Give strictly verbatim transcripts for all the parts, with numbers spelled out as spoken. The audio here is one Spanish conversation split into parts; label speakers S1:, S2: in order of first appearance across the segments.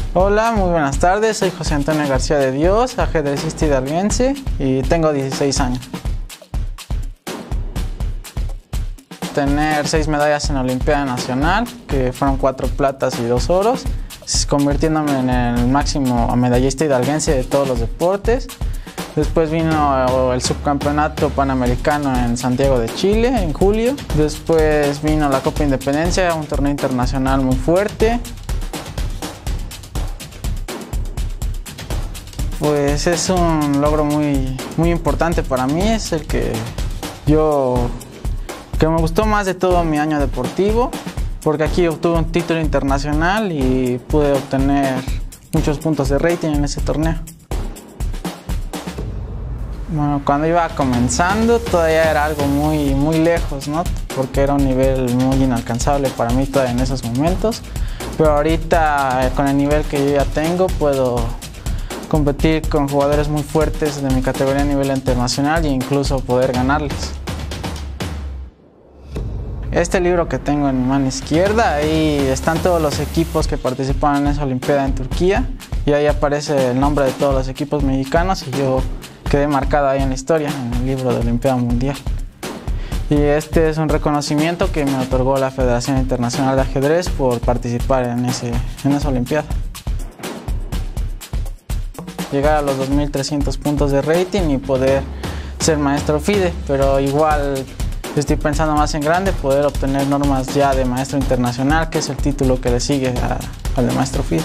S1: Hola, muy buenas tardes, soy José Antonio García de Dios, ajedrecista hidalguense y tengo dieciséis años. Tener seis medallas en la Olimpiada Nacional, que fueron cuatro platas y dos oros, convirtiéndome en el máximo medallista hidalguense de todos los deportes. Después vino el subcampeonato panamericano en Santiago de Chile en julio. Después vino la Copa Independencia, un torneo internacional muy fuerte. Pues es un logro muy, muy importante para mí, es el que yo que me gustó más de todo mi año deportivo, porque aquí obtuve un título internacional y pude obtener muchos puntos de rating en ese torneo. Bueno, cuando iba comenzando todavía era algo muy, muy lejos, ¿no? Porque era un nivel muy inalcanzable para mí todavía en esos momentos, pero ahorita con el nivel que yo ya tengo puedo competir con jugadores muy fuertes de mi categoría a nivel internacional e incluso poder ganarles. Este libro que tengo en mi mano izquierda, ahí están todos los equipos que participaron en esa Olimpiada en Turquía y ahí aparece el nombre de todos los equipos mexicanos y yo quedé marcado ahí en la historia, en el libro de Olimpiada Mundial. Y este es un reconocimiento que me otorgó la Federación Internacional de Ajedrez por participar en, ese, en esa Olimpiada. Llegar a los dos mil trescientos puntos de rating y poder ser maestro FIDE, pero igual estoy pensando más en grande, poder obtener normas ya de maestro internacional, que es el título que le sigue a, al de maestro FIDE.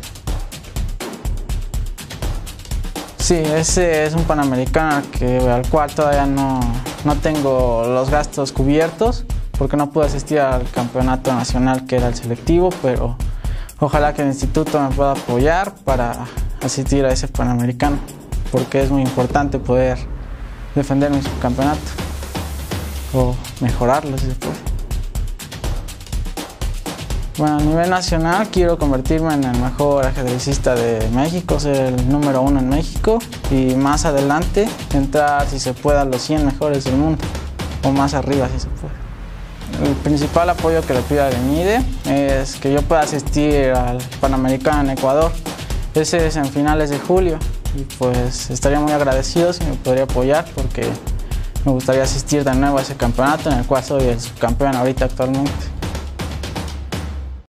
S1: Sí, ese es un panamericano que, al cual todavía no, no tengo los gastos cubiertos, porque no pude asistir al campeonato nacional que era el selectivo, pero ojalá que el instituto me pueda apoyar para asistir a ese panamericano, porque es muy importante poder defender mi subcampeonato o mejorarlo si se puede. Bueno, a nivel nacional quiero convertirme en el mejor ajedrecista de México, ser el número uno en México y más adelante entrar, si se puede, a los cien mejores del mundo o más arriba si se puede. El principal apoyo que le pido al ENIDE es que yo pueda asistir al Panamericano en Ecuador. Ese es en finales de julio y pues estaría muy agradecido si me podría apoyar, porque me gustaría asistir de nuevo a ese campeonato en el cual soy el subcampeón ahorita actualmente.